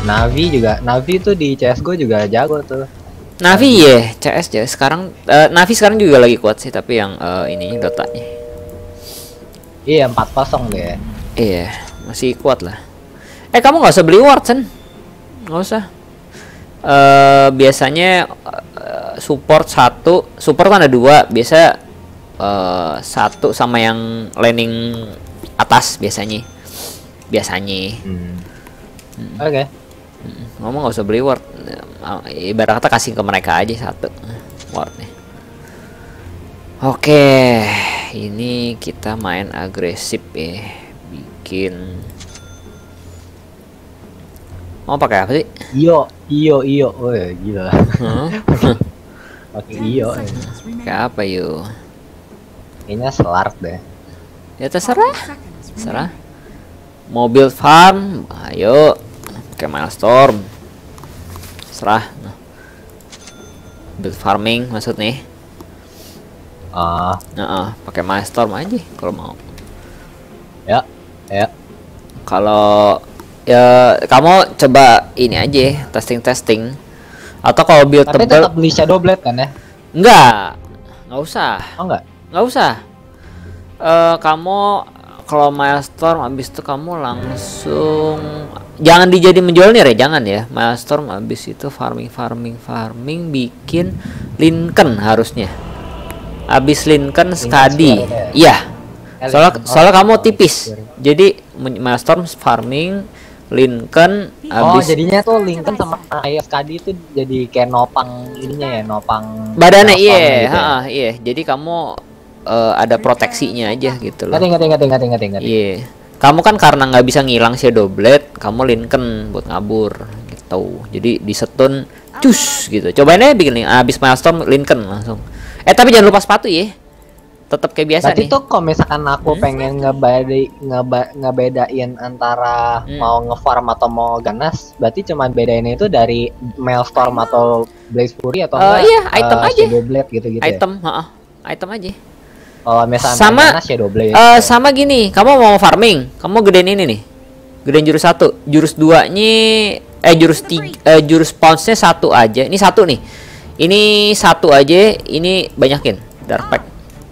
Navi tuh di CS:GO juga jago tuh. Navi ya, CS ya. Sekarang Navi sekarang juga lagi kuat sih, tapi yang ini Dotanya. Iya 4-0 deh. Iya, masih kuat lah. Kamu nggak usah beli ward, Sen. Nggak usah. Biasanya support kan ada 2. Biasa 1 sama yang laning atas biasanya. Oke. Ngomong nggak usah beli ward, ibarat kata kasih ke mereka aja 1 wardnya. Oke, ini kita main agresif ya, bikin. Mau pakai apa sih? Iyo, woi gila. Pakai iyo. Kayak apa yuk? Kayaknya Slark deh. Ya terserah. Mobil farm, ayo. Kayak Milestorm. Serah. Build farming maksudnya. Pakai Milestorm aja kalau mau. Ya. Kalau ya kamu coba ini aja, testing. Atau kalau build tapi tebel, tetap beli Shadow Blade kan ya? Enggak usah. Oh enggak? Nggak usah. Kamu kalau Milestorm abis itu kamu langsung jangan dijadi menjualnya ya, jangan ya. Milestorm abis itu farming bikin Lincoln harusnya. Abis Lincoln Skadi. Iya. Soalnya kamu tipis. Jadi Milestorm farming Lincoln abis. Jadinya tuh Lincoln sama kayak Skadi itu jadi kayak nopang ininya ya, nopang badannya. Iya, gitu ya? Iya. Jadi kamu ada proteksinya aja gitu loh. Ingat. Iya. Kamu kan karena nggak bisa ngilang Shadow Blade, kamu Lincoln buat ngabur gitu. Jadi disetun cus gitu. Cobain aja bikin abis Milestorm Lincoln langsung. Tapi jangan lupa sepatu ya. Tetap kayak biasa berarti nih. tuh kalau misalkan aku pengen ngebedain antara mau ngefarm atau mau ganas, berarti cuman bedain itu dari Maelstrom atau Blaze Fury atau enggak? Iya, item aja. Shadow Blade gitu-gitu. Item, item aja. Kalau misalnya sama ganas Shadow Blade. Sama gini, kamu mau farming, kamu gedein ini nih. Gedein jurus 1, jurus 2-nya jurus pounce-nya 1 aja. Ini 1 nih. Ini 1 aja, ini banyakin Dark Pack.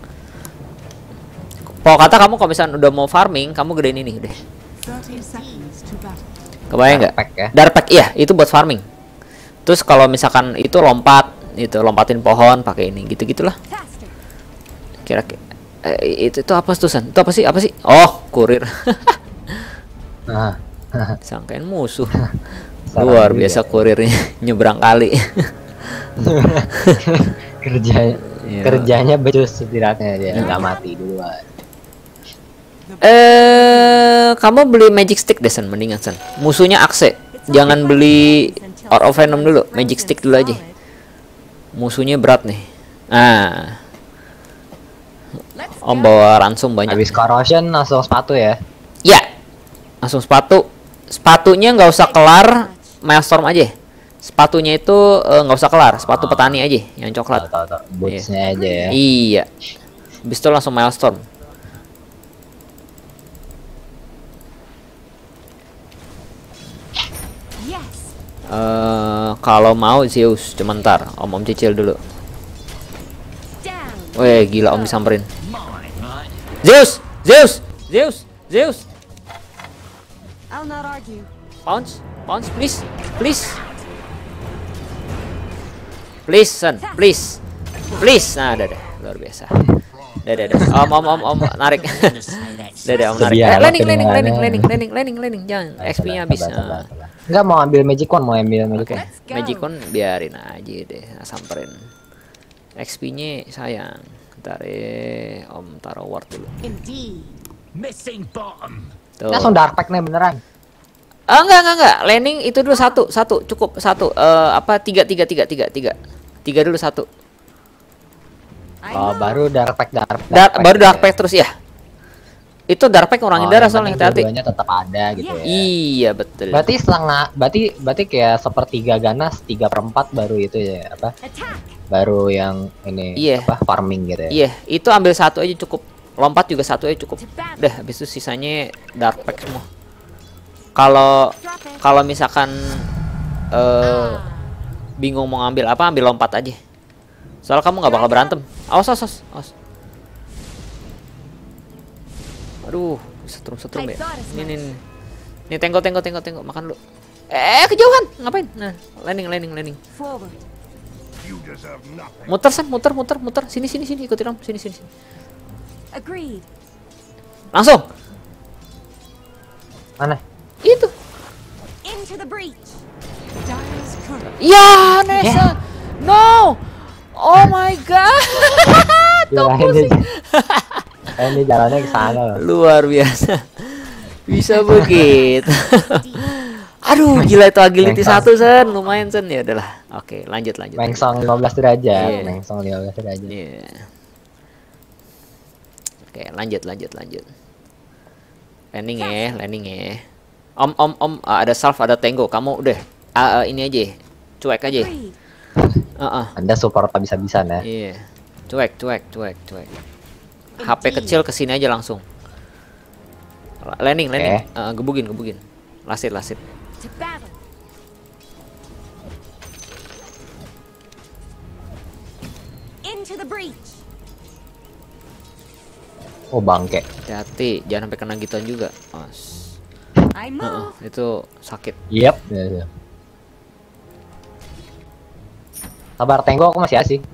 Pokok kata kamu kalau misalnya udah mau farming, kamu gedein ini udah. Kebayang nggak? Ya? Dark Pack iya, itu buat farming. Terus kalau misalkan itu lompatin pohon pakai ini, gitu-gitulah. Kira-kira itu apa tuh San? Itu apa sih? Oh, kurir. Sangkain musuh. Luar biasa kurirnya nyebrang kali. Kerjanya becus setidaknya dia nggak mati duluan. Kamu beli magic stick deh San, mendingan San. Musuhnya Akse. Jangan beli Out of Venom dulu, magic stick dulu aja. Musuhnya berat nih. Om bawa ransum banyak. Habis corrosion langsung sepatu ya? Ya, langsung sepatu. Sepatunya nggak usah kelar, Maelstrom aja. Sepatunya itu nggak usah kelar, sepatu petani aja yang coklat. Bootsnya aja ya? Iya. Habis itu langsung Maelstrom. Kalau mau Zeus, cuma ntar om cicil dulu. Weh gila om disamperin. Zeus. Pounce, please, son, please. Nah, udah, luar biasa. Om narik. Udah, om narik. Landing, jangan XP-nya habis. Enggak mau ambil Magicon, Magicon biarin aja deh, samperin. XP-nya sayang. Ntar om taruh ward dulu. Tuh. Langsung Dark Pack nih beneran. Enggak. Landing itu dulu satu cukup satu. Tiga dulu satu. Baru Dark Pack. Baru Dark Pack terus ya. Itu Dark Pack ngurangin darah soalnya hati-hati. Dua-duanya tetap ada gitu ya. Iya betul. Berarti berarti kayak sepertiga ganas 3/4 baru itu ya apa? Baru yang ini farming gitu ya. Iya, itu ambil satu aja cukup. Lompat juga satu aja cukup. Udah habis itu sisanya Dark Pack semua. Kalau misalkan bingung mau ngambil apa, ambil lompat aja. Soalnya kamu nggak bakal berantem. Awas. Aduh, setrum ya. Ini tengok makan lu. Kejauhan, ngapain? Nah, landing. Muter. Sini, ikutin om. Sini. Langsung. Mana? Itu. Ya, Nessa. No. Oh my god. Ini jalannya ke sana loh. Luar biasa. Bisa begitu. Aduh, gila itu agility 1 Sen, lumayan Sen. Ya udahlah. Oke, lanjut. Mengsong 15 derajat, mengsong 15 derajat. Iya. Oke, lanjut. Landing ya. Om, ada Salve, ada Tango. Kamu udah ini aja. Cuek aja. Anda support bisa-bisan ya. Iya. Cuek. HP kecil kesini aja langsung. Landing. Gebugin. Lasit. Oh bangke. Hati, jangan sampai kena gituan juga. Itu sakit. Yep. Sabar Tango, aku masih asik.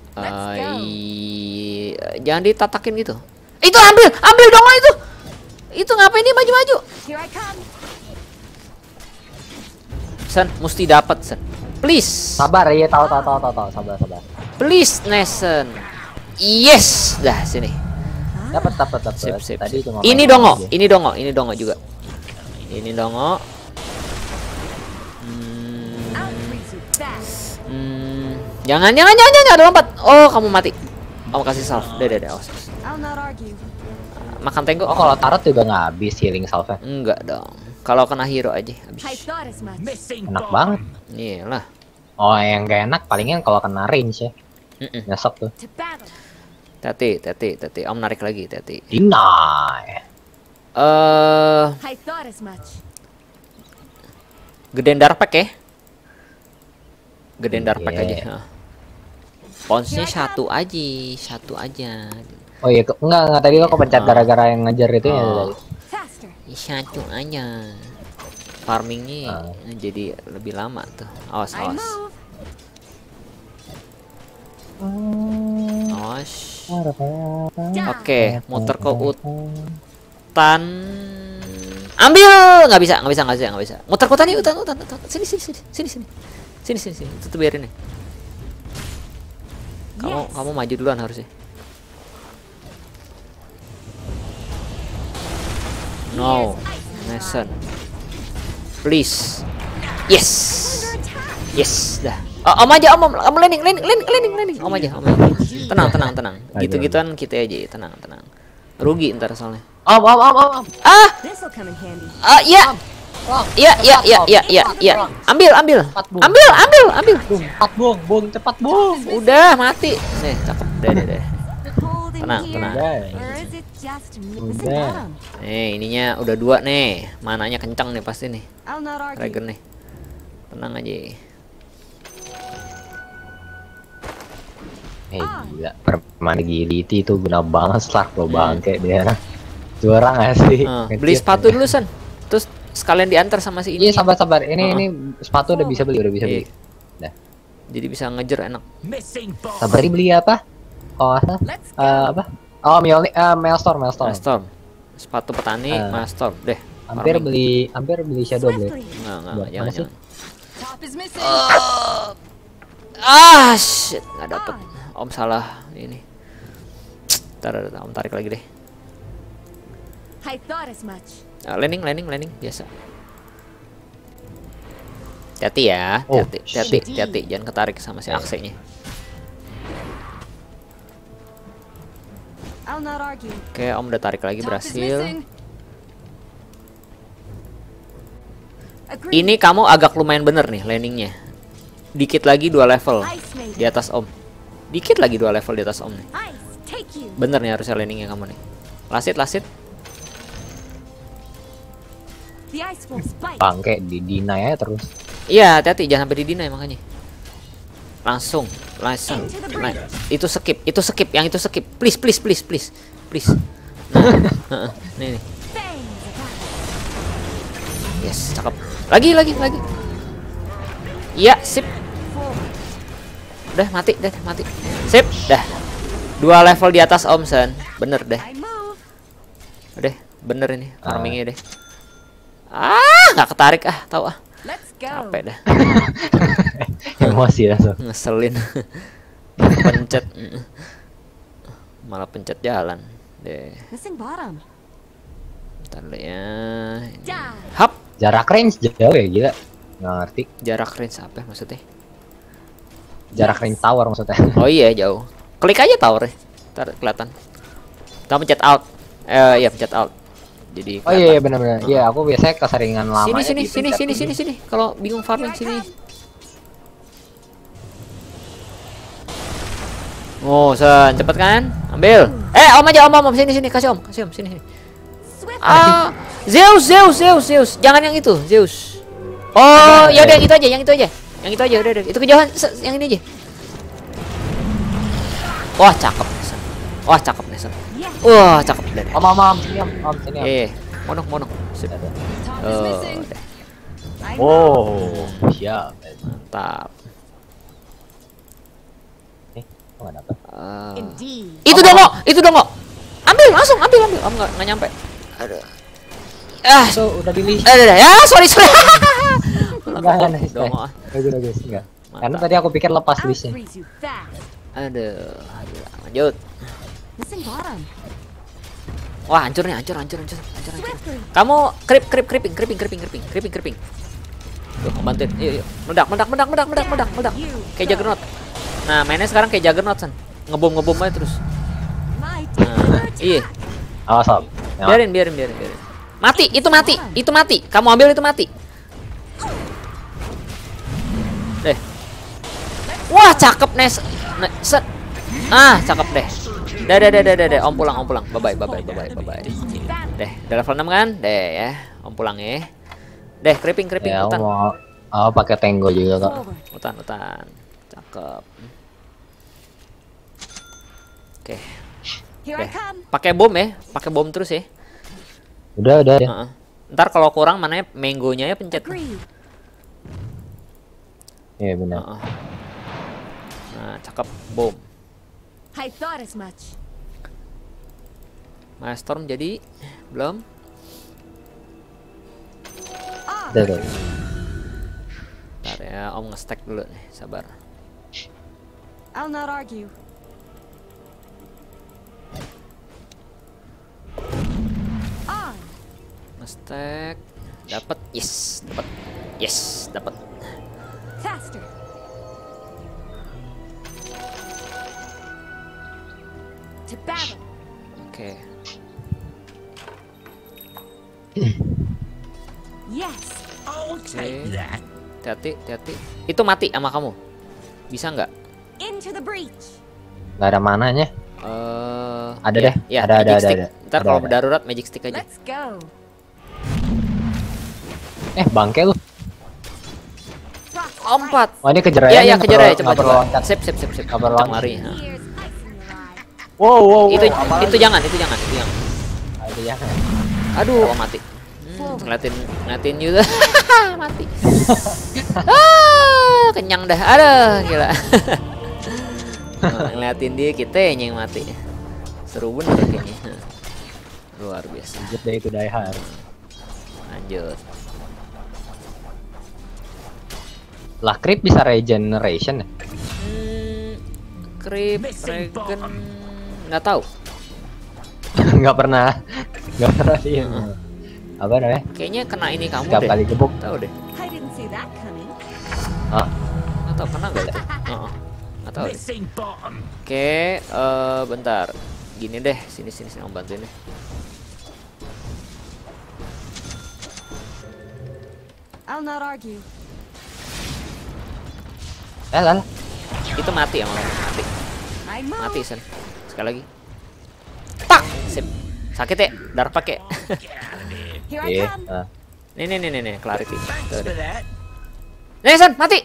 Jangan ditatakin gitu. Itu ambil dong itu. Itu ngapain dia maju-maju? Sen, mesti dapat Sen. Please. Sabar ya, tahu. Sabar. Please, Nesen. Yes, dah sini. Dapat. Sip. Tadi cuma ini dongo juga. Ini dongo. Jangan ada lompat. Oh, kamu mati. Kamu kasih salve. Udah, awas. Makan Tango. Oh, kalau tarot juga nggak habis healing salve. Enggak dong. Kalau kena hero aja habis. Enak banget. Iyalah. Oh, yang gak enak palingnya kalau kena range ya. Nyesek tuh. Tati. Om narik lagi, Tati. Deny. Gedein darpack ya. Gedein darpack aja. Ponsnya satu aja. Oh iya, enggak tadi lo kepencet gara-gara yang ngejar itu ya tadi. Satu aja. Farmingnya jadi lebih lama tuh. Awas. Oke, muter ke hutan. Ambil, nggak bisa. Muter ke hutan nih, hutan. Sini. Itu biarin nih. Kamu maju duluan harusnya. No, Nesen. Please. Yes, dah. Om aja, om landing. Om aja. Tenang. Gitu-gituan kita aja, tenang. Rugi ntar soalnya. Om. Iya. Ambil. Cepat, Bung. Udah mati. Nih, cakep. Udah. Tenang. Udah. Nih, ininya udah 2 nih. Mananya kencang nih pasti nih. Dragon nih. Tenang aja. Gila, permanen agility itu guna banget lo bangke dia. Juara nggak sih? Beli sepatu dulu San. Terus sekalian diantar sama si ini. Iya, sabar. Ini sepatu udah bisa beli. Dah. Jadi bisa ngejar enak. Sabar, beli apa? Oh, apa? Oh, Maelstrom. Sepatu petani, Maelstrom deh. Hampir beli Shadow Blade. Enggak, jangan. Shit, nggak dapet. Om salah ini. Ntar Om tarik lagi deh. Landing biasa. Hati ya, hati, jangan ketarik sama si aksenya. Oke, Om udah tarik lagi, berhasil. Ini kamu agak lumayan bener nih landingnya. Dikit lagi 2 level di atas Om. Dikit lagi 2 level di atas Om nih. Bener nih harusnya landingnya kamu nih. Lasit. Bangke di deny aja terus. Iya, hati-hati jangan sampai di deny makanya. Langsung. Nah, itu skip, yang itu skip. Please. Nah, nih. Yes, cakep. Lagi. Iya, sip. Udah mati. Sip, dah. 2 level di atas Om Sen. Bener deh. Udah, bener ini farmingnya deh. Nggak ketarik tahu capek dah. Emosi langsung. Ngeselin. Pencet. Malah pencet jalan deh. Bentar ya. Hap. Jarak range jauh ya, gila. Nggak ngerti. Jarak range apa maksudnya? Jarak range tower maksudnya. Oh iya, jauh. Klik aja tower. Ntar kelihatan. Kita pencet alt. Iya, pencet alt. Jadi oh iya benar-benar. Iya, aku biasanya keseringan lama. Sini. Kalau bingung farming sini. Oh, Sen, cepet kan? Ambil. Om aja, om sini kasih om sini. Zeus. Jangan yang itu, Zeus. Oh, ya udah yang itu aja. Udah. Itu kejauhan, yang ini aja. Wah, cakep nih, Sen. Wah, cakep. Deh. Om, sini. Iya. Monok. Sip. Oh, siap. Mantap. Nggak dapet. Itu dong. Ambil langsung. Om nggak nyampe. Aduh. So, udah pilih. Ya, sorry. Bagus. Enggak. Karena tadi aku pikir lepas listnya. Aduh, lanjut. Wah, hancur. Kamu creeping. Tuh, bantuin. Yuk. Meledak. Kayak Juggernaut. Nah, mainnya sekarang kayak Juggernaut, San. Ngebom aja terus. Nah, iya. Awas, Om. Biarin. Mati. Kamu ambil itu mati. Deh. Wah, cakep, Nes. Set. Cakep deh. Deh. Om pulang. Bye bye. Deh, udah level 6 kan? Deh ya. Om pulang ya. Deh, creeping ya, hutan. Mau pakai tenggo juga, Kak. Hutan. Cakep. Oke. Pakai bom ya. Pakai bom terus ya. Udah. Ntar kalau kurang mana mangonya ya pencet. Iya benar. Nah, cakep bom. Milestone jadi belum? Udah. Ntar ya, Om nge-stack dulu nih, sabar. I'll not argue. Nge-stack. Dapat. Yes, dapat. Faster. To battle. Oke. Yes. Hati-hati. Itu mati sama kamu. Bisa nggak? Into the breach. Nggak ada mananya. Ada deh. Ya, ada. Ntar kalau darurat magic stick aja. Let's go. Bangke lu. Ompat. Oh, ini kejar aja. Iya, kejar aja coba. loncat. Sip. Loncat. Lari. Wow. Itu jangan. Aduh, mati. Ngeliatin juga. Mati. Kenyang dah. Aduh, gila. Ngeliatin dia kita yang mati. Seru bener kayaknya. Luar biasa. Lanjut deh itu die hard. Lanjut. Lah creep bisa regeneration ya? Creep regen nggak tahu. nggak pernah sih. Apa namanya? Kayaknya kena ini kamu Setiap deh. kali gebuk. Tahu deh. I didn't see that coming. Nggak tahu kena nggak itu? Nggak tahu deh. Oke, bentar. Gini deh, sini Om bantuin deh. I'll not argue. Lah. Itu mati ya, mati. I move. Mati Sen. Sekali lagi. Tak. Sip. Sakit ya? Dark pakai. Here I Iya. come. Nih, clarity. Tuh, nih, San, mati.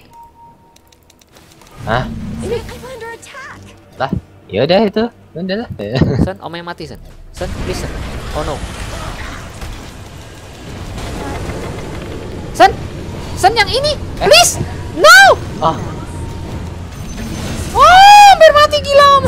Hah? I'm under attack. Lah, ya udah itu. Udah lah. San, Om yang mati, San. San, please, San. Oh no. San yang ini, please. No. Oh, Oh, hampir mati gila, Om.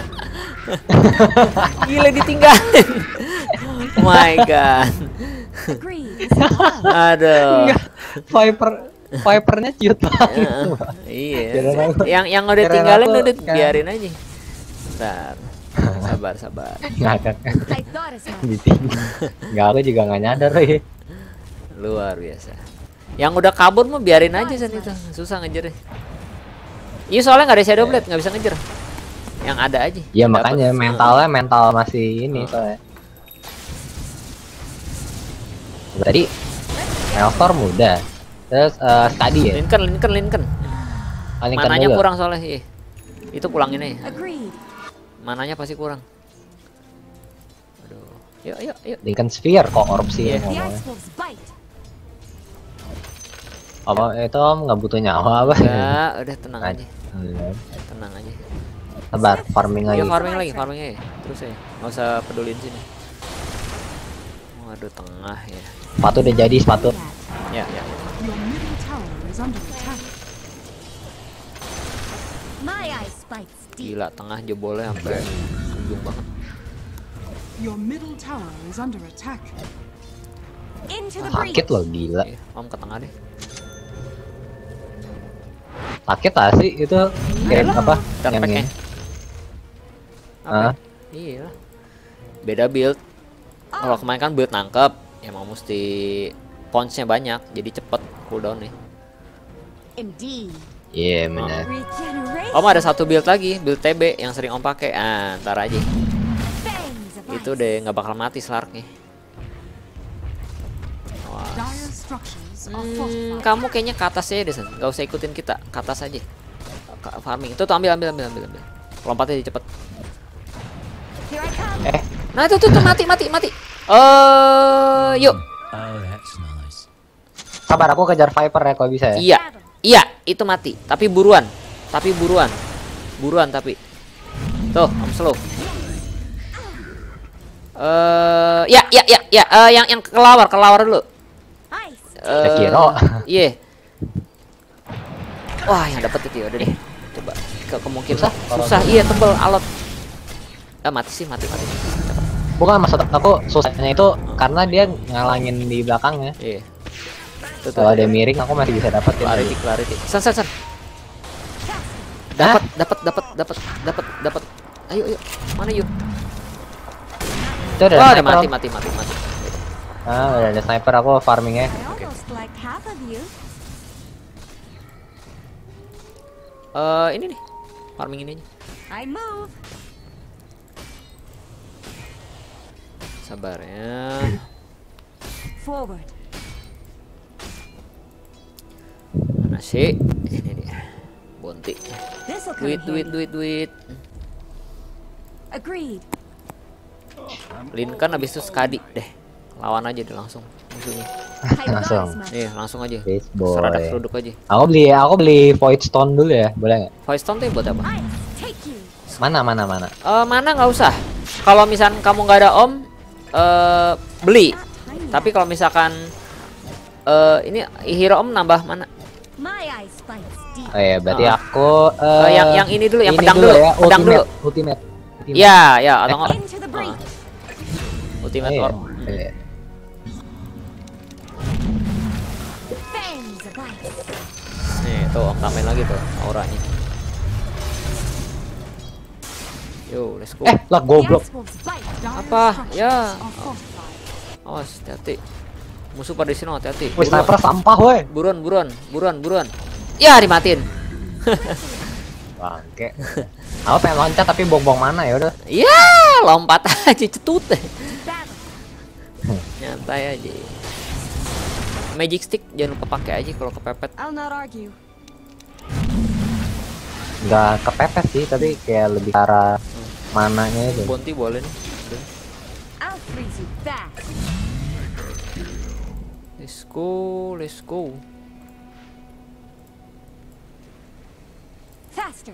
Gila ditinggalin. Oh my god. Agreed. Aduh. Vipernya cute banget. Iya. Kirain aku- Yang udah kirain tinggalin aku udah kan. biarin aja. Bentar. Sabar. Ngakak I thought as much. ditinggal. Enggak, aku juga nggak nyadar ya. Luar biasa. Yang udah kabur mah biarin aja San itu. Susah ngejar. Iya soalnya nggak ada shadow blade, nggak bisa ngejar. Yang ada aja. Ya Dapet. makanya mental masih ini soalnya. Tadi Maelstrom udah. Terus Skadi ya. Lincoln. Oh, Lincoln Mananya juga. kurang soalnya. Iya. Itu pulangin aja. Agreed. Mananya pasti kurang. Aduh. Yuk. Lincoln Sphere kok orb sih Iya. The ngomongnya. ice wolves bite. Apa itu Om nggak butuh nyawa apa? Ya, udah tenang aja. Tenang aja. Sabar, farming lagi. Ya farming aja. Terus ya. Nggak usah pedulin sini. Waduh, tengah ya. Sepatu udah jadi sepatu. Ya. Your middle tower is under attack. My ice bites deep. Gila, tengah jebolnya sampai ujung banget. Your middle tower is under attack. Into the breach. Sakit loh gila. Iya, Om ke tengah deh. Sakit lah sih itu kirim apa? Dark Yang pack-nya. ini. Apa? Iya lah. Beda build. Kalau kemarin kan build nangkep, emang mesti punch-nya banyak, jadi cepet cooldown nih. Indeed. Iya benar. Regeneration. Om ada satu build lagi, build TB yang sering Om pakai. Ah, ntar aja. Fangs of Itu ice. deh nggak bakal mati Slarknya. Wah. Dire structures are fortified. Kamu kayaknya ke atas aja deh, San. Nggak usah ikutin kita, ke atas aja. Farming. Itu tuh ambil. Lompatnya jadi cepet. Here I come. Nah itu tuh mati. Yuk. Sabar aku kejar Viper ya kalau bisa ya. Iya, itu mati. Tapi buruan. Buruan tapi. Tuh, Om slow. Ya. Yang kelawar dulu. Ice. Sekiro. Iya. Wah, yang dapet itu ya udah deh. Coba kemungkinan susah. Iya, tebel alot. Mati. Bukan maksud aku susahnya itu karena dia ngalangin di belakangnya. Iya. Tuh, Kalau dia miring aku masih bisa dapat. clarity. San. Hah? Dapat. Ayo. Mana yuk? Itu udah Wah, udah sniper, mati. Om. Udah ada sniper aku farmingnya. I almost like half of you. Ini nih. Farming ini aja. I move. Sabar ya. Forward. Mana sih? Ini dia. Bonti. This'll come in handy. Duit. Agreed. Lincoln habis itu Skadi deh. Lawan aja deh langsung musuhnya. I got Langsung. as much. Nih, langsung aja. Yes, boy. Seradak seruduk aja. Aku beli Void Stone dulu ya, boleh nggak? Voice Stone tuh buat apa? Ice, take you. Mana? Mana nggak usah. Kalau misalkan kamu nggak ada Om, beli. Tapi kalau misalkan ini hero Om nambah mana? My ice bites deep. Oh ya, berarti Ah. aku yang ini dulu, yang ini pedang dulu. ya, Pedang dulu. Ultimate. Ya, atau nggak? Into the breach. Ultimate Iya, Orb. iya. Fangs of ice. Nih, tuh Om tambahin lagi tuh auranya. Yo, let's go. Lah The goblok. ice wolves bite. Dire Apa? structures Ya. are fortified. Awas, hati-hati. Musuh pada sini, hati-hati. Wih, sniper sampah woi. Buruan. Ya, dimatiin. Bangke. Aku pengen loncat tapi bong-bong mana ya udah. Ya, lompat aja cetut. Battle. Nyantai aja. Magic stick jangan lupa pakai aja kalau kepepet. I'll not argue. Nggak kepepet sih, tapi kayak lebih ke arah mananya itu. Bonti boleh nih. I'll freeze you fast. Let's go, let's go. Faster.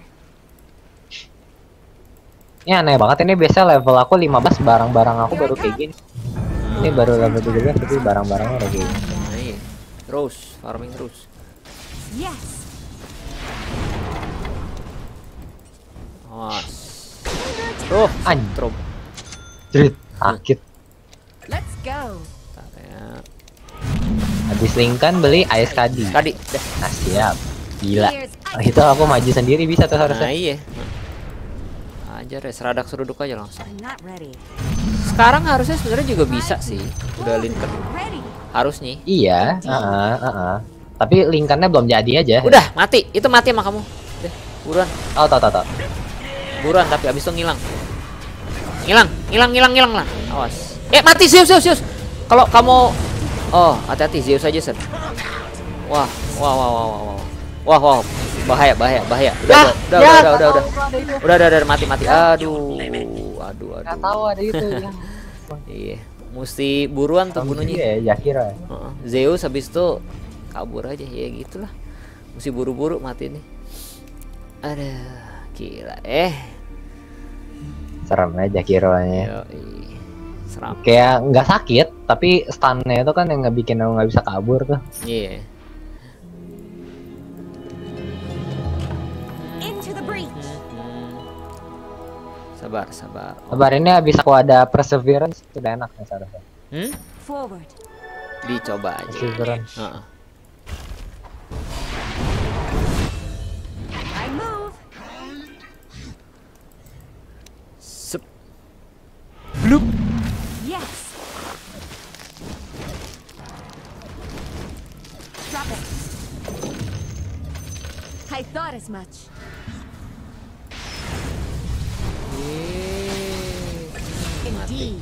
Ini aneh banget, ini biasa level aku 15, barang-barang aku baru kayak gini. Ini baru level 17 tapi barang-barangnya udah kayak gini. Nah, iya. Terus, farming terus. Yes. Oh, Anjir. Jerit, sakit. Let's go. Bentar ya. Habis Lincoln beli ASKD. Tadi, dah. Nah, siap. Gila. Itu aku maju sendiri bisa tuh harusnya. Nah, iya. Ajar ya, seradak seruduk aja langsung. I'm not ready. Sekarang harusnya sebenarnya juga bisa sih. Udah Lincoln. Ready. Harusnya. Iya, tapi Lincolnnya belum jadi aja. Udah, mati. Itu mati sama kamu. Udah, buruan. Oh, tahu. Buruan, tapi abis itu ngilang. Ngilang lah. Awas. Mati Zeus. Kalau kamu hati-hati Zeus aja, Sir. Wah. Bahaya. Udah mati. Aduh. Nggak tahu ada itu. Ya. Iya, mesti buruan tuh bunuhnya. Iya, Yakira. Zeus habis itu kabur aja ya gitulah. Mesti buru-buru mati nih. Aduh, gila. Serem aja Yakiranya. Seram. Kayak nggak sakit, tapi stunnya itu kan yang nggak bikin aku nggak bisa kabur tuh. Iya. Into the breach. Sabar. Kabar ini habis aku ada perseverance sudah enak nih seharusnya. Forward. Dicoba aja. Perseverance. I move. Bloop. Yes. Drop it. I thought as much. Indeed.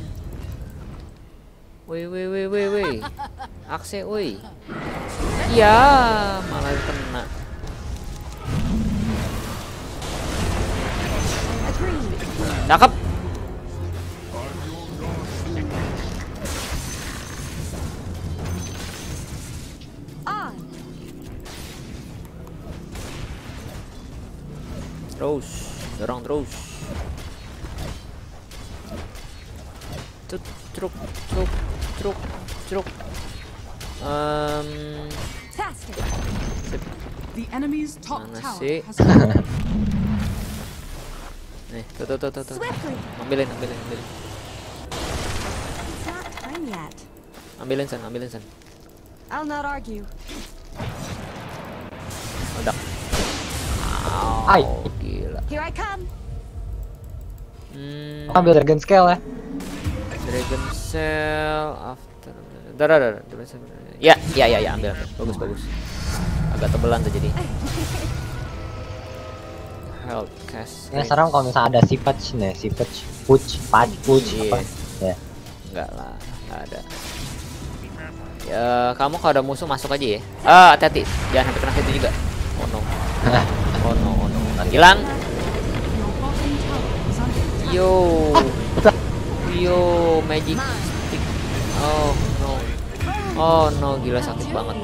Woi. Akse, woi. Ya, malah kena. Agreed. Cakep. On. Terus, dorong terus. Truk. Faster. The enemy's top Mana tower sih? has Nih, tuh. Swiftly. Ambilin. It's not time yet. Ambilin San. I'll not argue. Udah. Ay. Gila. Here I come. Ambil Dragon Scale ya. Dragon Cell after. Dar. Ya, ambil. Bagus. Agak tebelan tuh jadi. Health cast. Ini sekarang kalau misalnya ada Sipatch nih, Puch, Iya. apa? Ya. Enggak lah, enggak ada. Ya, kamu kalau ada musuh masuk aja ya. Hati-hati, jangan sampai kena situ juga. Oh no. Hilang. Yo, magic stick. Oh no, gila sakit banget.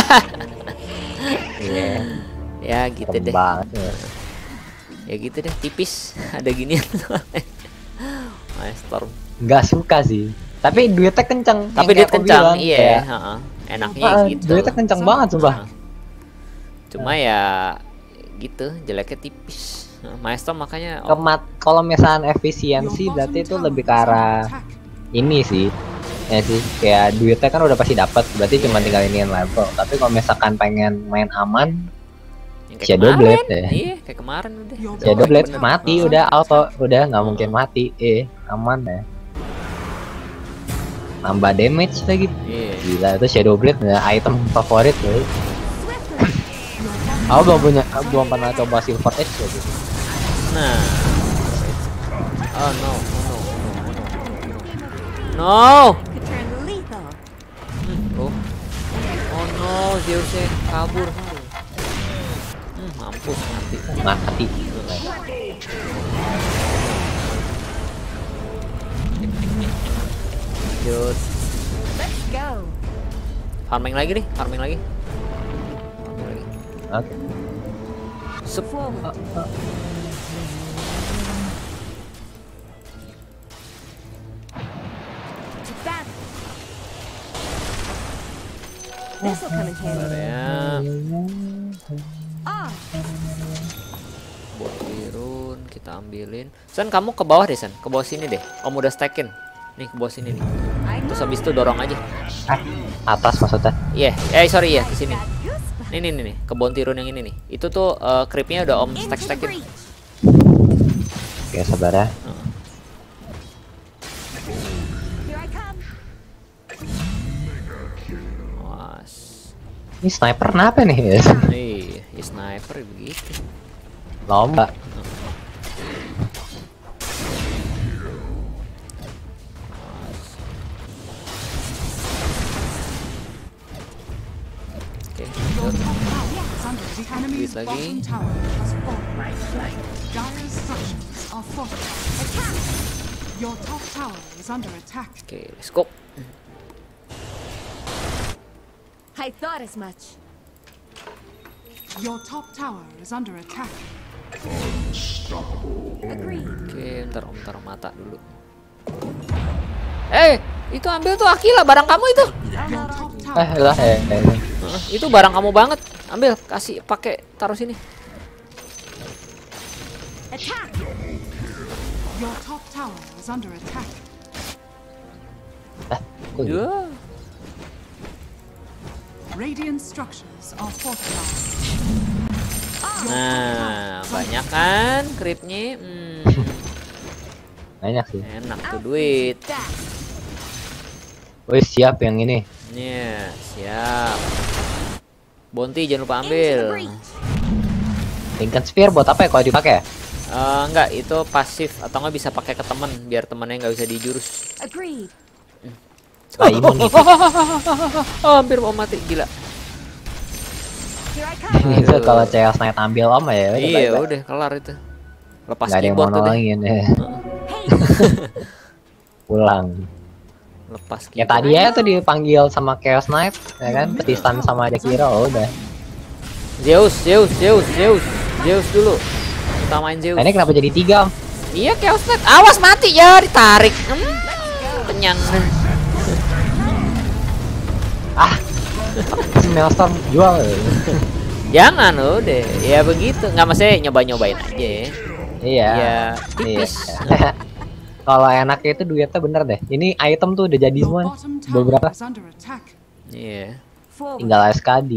Iya. Ya gitu deh. Ya gitu deh, tipis. Ada ginian. Master. Nggak suka sih. Tapi duitnya kenceng. Tapi dia kencang, iya. Enaknya gitu. Duitnya kenceng banget sumpah. Cuma ya gitu, jeleknya tipis. Master makanya Kalau misalnya efisiensi berarti itu lebih ke arah ini sih. Ya sih, kayak duitnya kan udah pasti dapat, berarti cuma tinggal iniin level. Tapi kalau misalkan pengen main aman, Shadow Blade ya. Iya, kayak kemarin udah. Shadow Blade mati udah auto, udah nggak mungkin mati. Aman ya. Nambah damage lagi. Iya. Gila itu Shadow Blade ya, item favorit loh. Aku belum pernah coba Silver Edge gitu. Nah. Oh no. Could turn lethal. Oh no, Zeusnya kabur. Mampus mati. Let's go. Farming lagi nih, farming lagi. Farming lagi. Oke. Sup. Forward. To battle. This'll come in handy. Ya. Ah, Buat Birun kita ambilin. Sen kamu ke bawah deh Sen, ke bawah sini deh. Om udah stackin. Nih ke bawah sini nih. I Terus know. habis itu dorong aja. Atas maksudnya. Iya, sorry ya ke sini. Got goosebumps. Nih kebun tirun yang ini nih. Itu tuh creepnya udah Om Into the stack-stackin. breach. Oke, sabar ya. Here I come. Was. Ini sniper kenapa nih? Nih, sniper begitu. Lomba. Oke. Your top tower is under the enemy's Lagi. bottom tower has fallen. Dire's structures are fortified. Attack. Your top tower is under attack. Oke, let's go. I thought as much. Your top tower is under attack. Agreed. Oke, bentar Om mata dulu. Itu ambil tuh Akila, barang kamu itu. I'll Your not top argue. tower Lah Itu barang kamu banget. Ambil, kasih, pakai, taruh sini. Attack. Your top tower is under attack. kok gitu? Ya. Radiant structures are fortified. Nah, banyak kan creepnya. Banyak sih. Enak tuh duit. Back. Wih, siap yang ini. Nih, siap. Bonti jangan lupa Into the ambil. breach. Lincoln Sphere buat apa ya kalau dipakai ya? Enggak, itu pasif atau nggak bisa pakai ke temen biar temennya nggak bisa dijurus. Agreed. Setelah imun gitu. Hampir mau mati, gila. Here I come. Itu kalau Chaos Knight ambil om ya. Iya, bye-bye. udah kelar itu. Lepas Nggak ada yang mau keyboard tuh deh. nolongin ya. Hey. Pulang. Lepas Ya keyboard. tadi ya tuh dipanggil sama Chaos Knight, ya kan? Petisan sama Jakiro, udah. Zeus dulu. Utamain Zeus. Nah, ini kenapa jadi 3 om? Iya, Chaos Knight. Awas mati ya, ditarik. Kenyang. Ah, Maelstrom jual. Jangan udah. Ya begitu. Nggak maksudnya nyoba-nyobain aja ya. Iya. Ya, tipis. Iya. Kalau enaknya itu duitnya bener deh. Ini item tuh udah jadi Your semua. bottom tower Beberapa is under attack. Iya. Forward. tinggal SKD.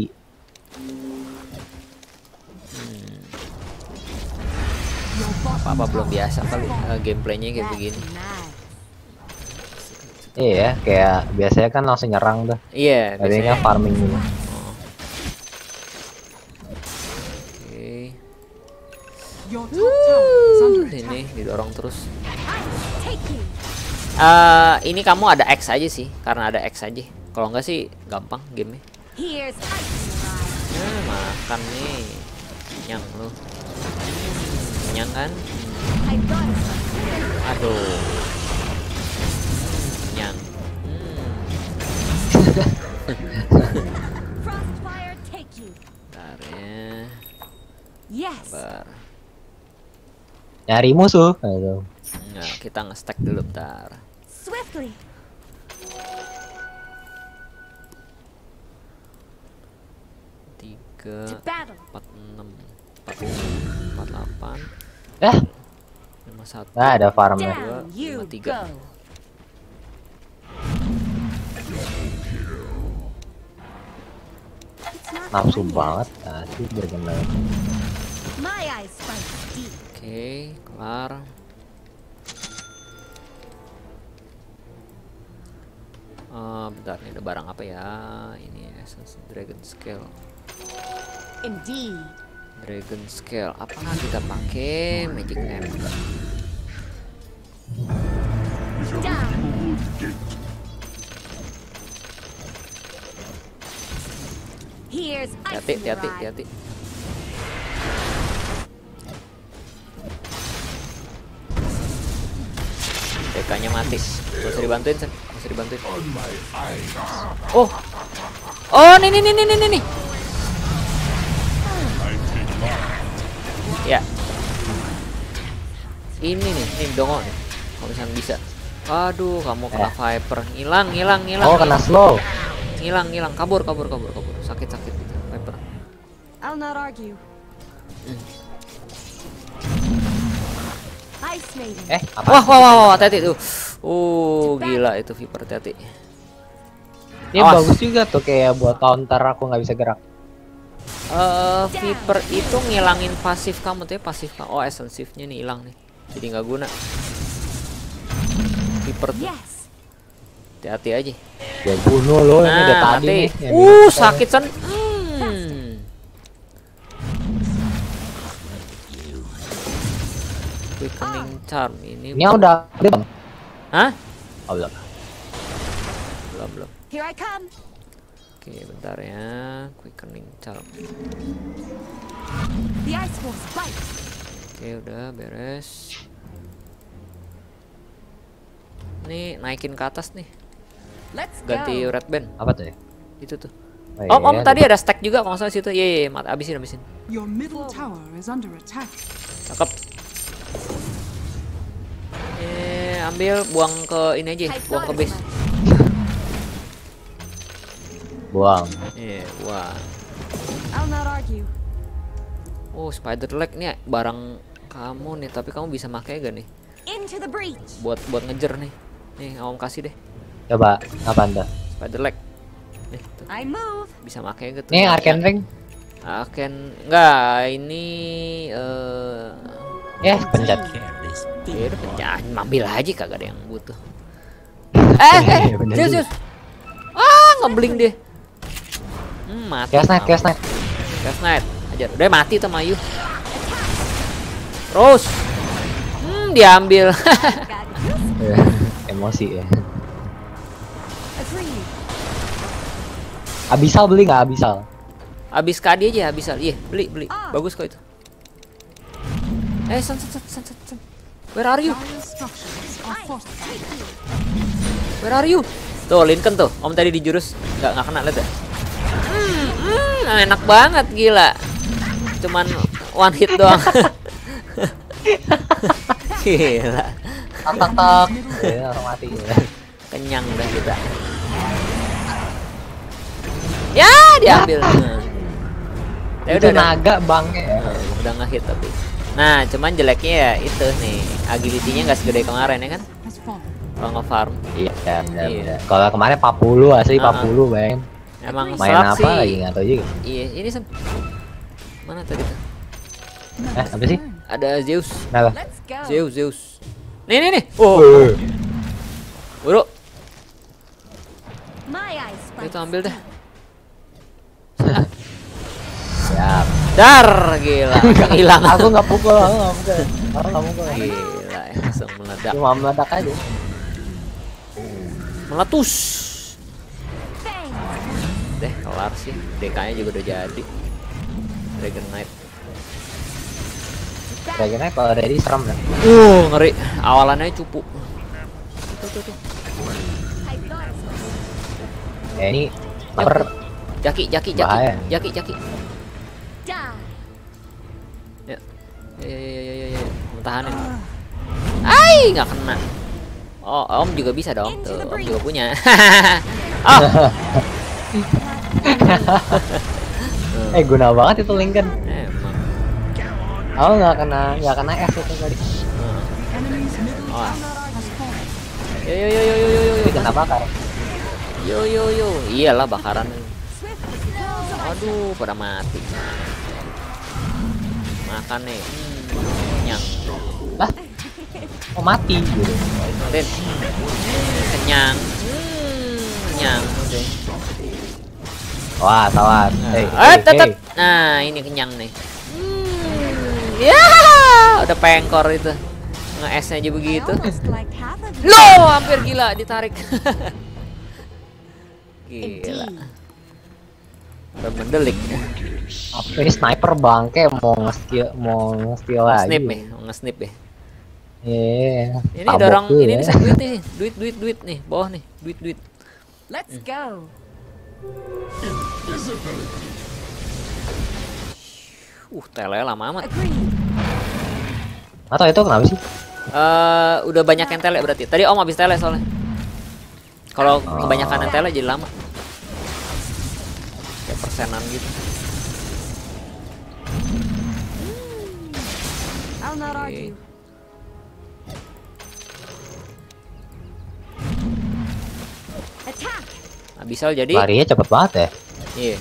Your bottom Apa belum tower biasa has kali fallen. gameplaynya kayak That's begini. nice. Iya, kayak biasanya kan langsung nyerang tuh. Iya, Tadinya biasanya. farming dulu. Oke. Your top tower is under Ini attack. didorong terus. Take you. Ini kamu ada X aja sih, karena ada X aja. Kalau enggak sih gampang gamenya. Here's ice in your eyes. Nah, makan nih. Kenyang lu. Kenyang kan? I thought as much. Aduh. Kenyang. Frostfire, take you. Bentar ya. Yes. Bentar. Nyari musuh. Gitu. Nah, kita nge-stack dulu bentar. Swiftly. To 3, battle. 46, 48, Eh, 51. nah ada farmnya. Down you 53. go. It's not Nafsu done yet. banget. Asli bergenar. My eyes spike deep. Oke, kelar. Bentar, ini ada barang apa ya? Ini Essence Dragon Scale. Indeed. Dragon Scale. Apakah kita pakai Magic Lamp? Down. Here's ice Hati, in your hati, eye. hati. TK-nya mati. Gak usah dibantuin, Sen. Gak usah dibantuin. Oh, Oh, nih. Ya. Ini nih dongo nih. Kalau misalnya bisa. Aduh, kamu kena Viper. Hilang. Oh, kena slow. Hilang. Kabur. Sakit gitu. Viper. I'll not argue. Ice maiden. Apa? Wah, hati-hati tuh. Gila itu Viper, hati-hati. Ini Awas. bagus juga tuh kayak buat counter aku nggak bisa gerak. Viper itu ngilangin pasif kamu tuh ya, pasif kamu. Oh, essensifnya nih hilang nih. Jadi nggak guna. Viper tuh. Yes. Hati-hati aja. Ya bunuh lo ini udah tadi mati. nih. yang Sakit san. Quickening charm ini. Ini udah belum? Hah? Oh, belum. Belum. Here I come. Oke, bentar ya. Quickening charm. The ice wolves bite. Oke, udah beres. Nih, naikin ke atas nih. Let's Ganti go. red band. Apa tuh ya? Itu tuh. Oh, Om, iya, tadi ada stack juga kalau nggak salah situ. Iya, abisin. Your middle tower is under attack. Cakep. Ambil buang ke ini aja, buang ke base. buang. Buang. I'll not argue. Oh, spider leg nih barang kamu nih, tapi kamu bisa pakai gak nih? Into the breach. Buat ngejer nih. Nih, Om kasih deh. Coba apa anda? Spider leg. Nih, tuh. I move. Bisa pakai gitu. Nih Arcane Ring. Enggak, ini Pencet. ya udah pencet, ambil aja kagak ada yang butuh. Bener Zeus. Ngebling deh. Mati. Chaos Knight. Chaos Knight. Ajar. Udah mati tuh Mayu. Terus. Diambil. Got you. Emosi ya. Agreed. Abisal beli nggak Abisal? Habis kadi aja, habis. Iya, beli. Bagus kok itu. San. Where are you? Dire's structures are fortified. Where are you? Tuh, Lincoln tuh. Om tadi di jurus nggak kena lihat ya? Enak banget gila. Cuman one hit doang. Gila. Tak. Ya, orang mati. Kenyang dah kita. Ya, diambil. Itu naga bangke ya. Udah ngehit tapi. Nah, cuman jeleknya ya itu nih, agility-nya nggak segede kemarin ya kan? Has fallen. Kalau nge-farm. Iya. Iya. Kalau kemarin 40 asli 40 bayangin. Emang Main slap apa sih. lagi nggak tahu juga. Iya, ini Sen. Mana tadi tuh? Apa sih? Ada Zeus. Kenapa? Let's go. Zeus. Nih. Oh. Buru, My eyes spike. itu ambil dah. Siap. Dar, gila. Hilang. Aku nggak pukul. Gila, langsung meledak. Cuma meledak aja. Meletus. Bang. Deh, kelar sih. DK-nya juga udah jadi. Dragon Knight. Kayaknya kalau ready serem dah. Ngeri. Awalannya cupu. Tuh. I got it. Ini sniper Jaki. Bahaya. Jaki. Die. Ya. Tahanin. Ai, nggak kena. Oh, Om juga bisa dong. Tuh, Om juga punya. Oh. Guna banget itu Lincoln. Emang. Aku nggak kena F itu tadi. The enemy's middle Oh. tower has fallen. Yo. Tapi kena bakar. Yo. Iyalah bakaran. Swift walls of ice. Aduh, pada mati. Makan nih. Kenyang. Lah, oh mati gitu. Rin. Kenyang. Kenyang. Oke. Wah, tawar. Tetep. Nah, ini kenyang nih. Ya, udah pengkor itu. Nge-S-nya aja I begitu. almost like half of you. Loh, hampir gila ditarik. Gila. Indeed. Udah mendelik. Apa ini sniper bangke mau nge-steal lagi. Snip nih, nge-snip ya. Iya. Ini tabok dorong tuh ini ya. nih, duit nih. Duit nih, bawah nih. Duit. Let's go. Tele lama amat. Agreed. Atau itu kenapa sih? Udah banyak yang tele berarti. Tadi Om habis tele soalnya. Kalau kebanyakan yang tele jadi lama. Kayak persenan gitu. I'll not Oke. argue. Attack. Nah, bisa jadi. Larinya cepet banget ya. Iya.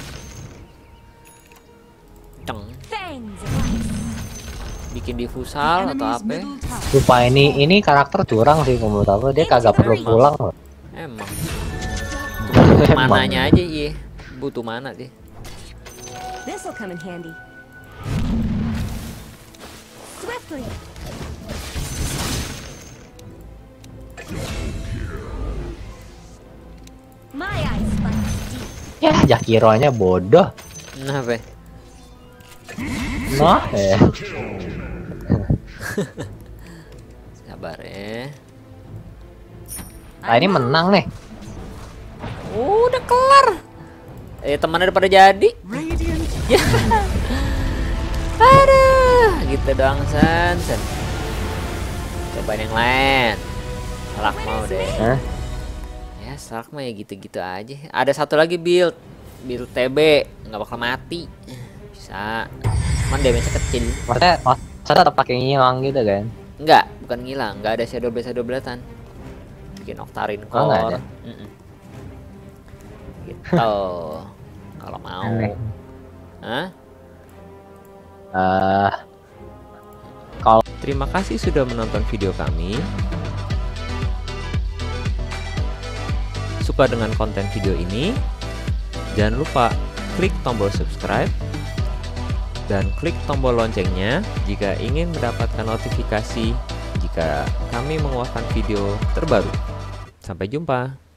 Ceng. Fangs of ice. Bikin diffusal atau Enemy's apa? middle tower. Lupa ini karakter curang sih menurut aku. Dia kagak perlu pulang loh. Emang. Emang. Mananya aja iya. Butuh mana sih? This'll come in handy. Swiftly. My eyes find deep. Ya, Jakironya bodoh. Nah, apa? Nah, Sabar ya. Nah, ini menang nih. Udah kelar. Temannya udah pada jadi. Radiant Ya. Aduh, gitu doang Sen. Cobain yang lain. Salak mau deh. Hah? Ya, salak mah ya gitu-gitu aja. Ada satu lagi build TB, nggak bakal mati. Bisa. Cuman damage-nya kecil. Maksudnya tetap pakai ngilang gitu kan? Enggak, bukan ngilang, enggak ada shadow blade-an. Bikin Octarine Oh, nggak core. ada. Gitu. Kalau mau. Aneh. Hah? Terima kasih sudah menonton video kami. Suka dengan konten video ini? Jangan lupa klik tombol subscribe dan klik tombol loncengnya jika ingin mendapatkan notifikasi jika kami mengeluarkan video terbaru. Sampai jumpa.